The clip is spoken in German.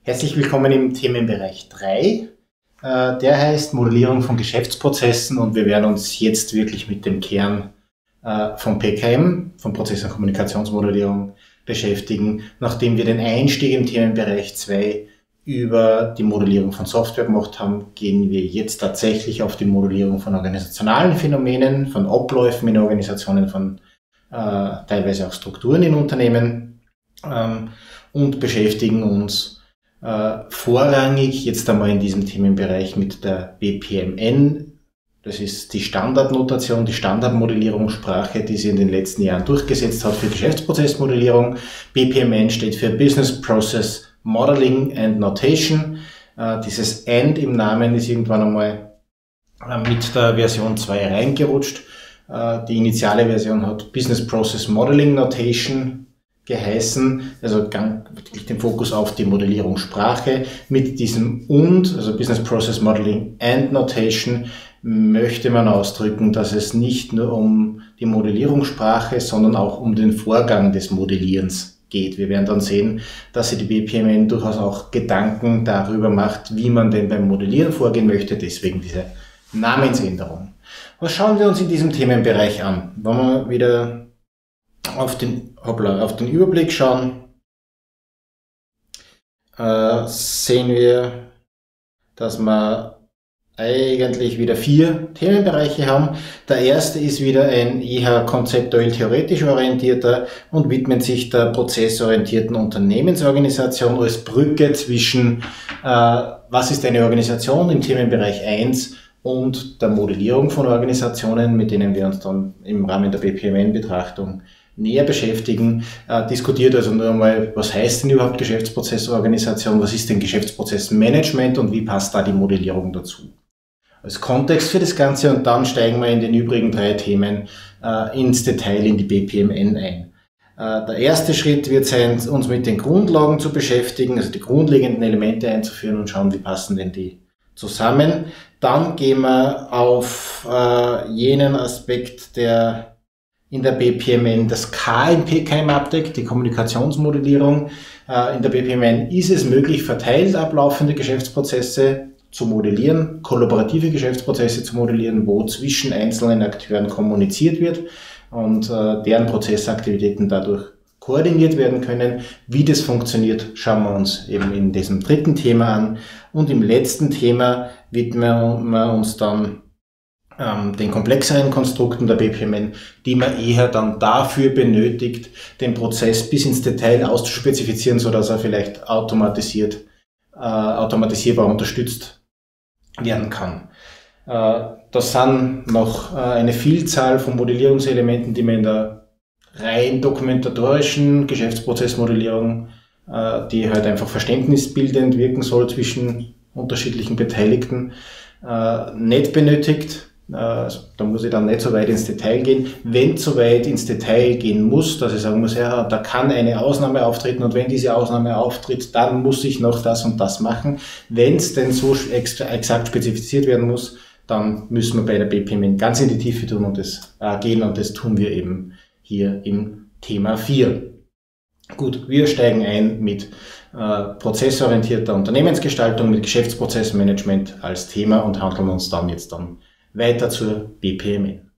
Herzlich willkommen im Themenbereich 3. Der heißt Modellierung von Geschäftsprozessen und wir werden uns jetzt wirklich mit dem Kern von PKM, von Prozess- und Kommunikationsmodellierung, beschäftigen. Nachdem wir den Einstieg im Themenbereich 2 über die Modellierung von Software gemacht haben, gehen wir jetzt tatsächlich auf die Modellierung von organisationalen Phänomenen, von Abläufen in Organisationen, von teilweise auch Strukturen in Unternehmen und beschäftigen uns vorrangig jetzt einmal in diesem Themenbereich mit der BPMN. Das ist die Standardnotation, die Standardmodellierungssprache, die sie in den letzten Jahren durchgesetzt hat für Geschäftsprozessmodellierung. BPMN steht für Business Process Modeling and Notation. Dieses AND im Namen ist irgendwann einmal mit der Version 2 reingerutscht. Die initiale Version hat Business Process Modeling Notation geheißen, also wirklich den Fokus auf die Modellierungssprache. Mit diesem und, also Business Process Modeling and Notation, möchte man ausdrücken, dass es nicht nur um die Modellierungssprache, sondern auch um den Vorgang des Modellierens geht. Wir werden dann sehen, dass sich die BPMN durchaus auch Gedanken darüber macht, wie man denn beim Modellieren vorgehen möchte, deswegen diese Namensänderung. Was schauen wir uns in diesem Themenbereich an? Wenn wir wieder auf den Überblick schauen, sehen wir, dass wir eigentlich wieder 4 Themenbereiche haben. Der erste ist wieder ein eher konzeptuell theoretisch orientierter und widmet sich der prozessorientierten Unternehmensorganisation als Brücke zwischen was ist eine Organisation im Themenbereich 1 und der Modellierung von Organisationen, mit denen wir uns dann im Rahmen der BPMN-Betrachtung näher beschäftigen, diskutiert also nur einmal, was heißt denn überhaupt Geschäftsprozessorganisation, was ist denn Geschäftsprozessmanagement und wie passt da die Modellierung dazu. Als Kontext für das Ganze, und dann steigen wir in den übrigen 3 Themen ins Detail in die BPMN ein. Der erste Schritt wird sein, uns mit den Grundlagen zu beschäftigen, also die grundlegenden Elemente einzuführen und schauen, wie passen denn die zusammen. Dann gehen wir auf jenen Aspekt, der in der BPMN das K in PKM abdeckt, die Kommunikationsmodellierung. In der BPMN ist es möglich, verteilt ablaufende Geschäftsprozesse zu modellieren, kollaborative Geschäftsprozesse zu modellieren, wo zwischen einzelnen Akteuren kommuniziert wird und deren Prozessaktivitäten dadurch koordiniert werden können. Wie das funktioniert, schauen wir uns eben in diesem 3. Thema an. Und im letzten Thema widmen wir uns dann den komplexeren Konstrukten der BPMN, die man eher dann dafür benötigt, den Prozess bis ins Detail auszuspezifizieren, sodass er vielleicht automatisierbar unterstützt werden kann. Das sind noch eine Vielzahl von Modellierungselementen, die man in der rein dokumentatorischen Geschäftsprozessmodellierung, die halt einfach verständnisbildend wirken soll zwischen unterschiedlichen Beteiligten, nicht benötigt. Da muss ich dann nicht so weit ins Detail gehen. Wenn so weit ins Detail gehen muss, dass ich sagen muss, ja, da kann eine Ausnahme auftreten und wenn diese Ausnahme auftritt, dann muss ich noch das und das machen. Wenn es denn so exakt spezifiziert werden muss, dann müssen wir bei der BPMN ganz in die Tiefe tun und das gehen und das tun wir eben hier im Thema 4. Gut, wir steigen ein mit prozessorientierter Unternehmensgestaltung, mit Geschäftsprozessmanagement als Thema und handeln uns dann weiter zur BPMN.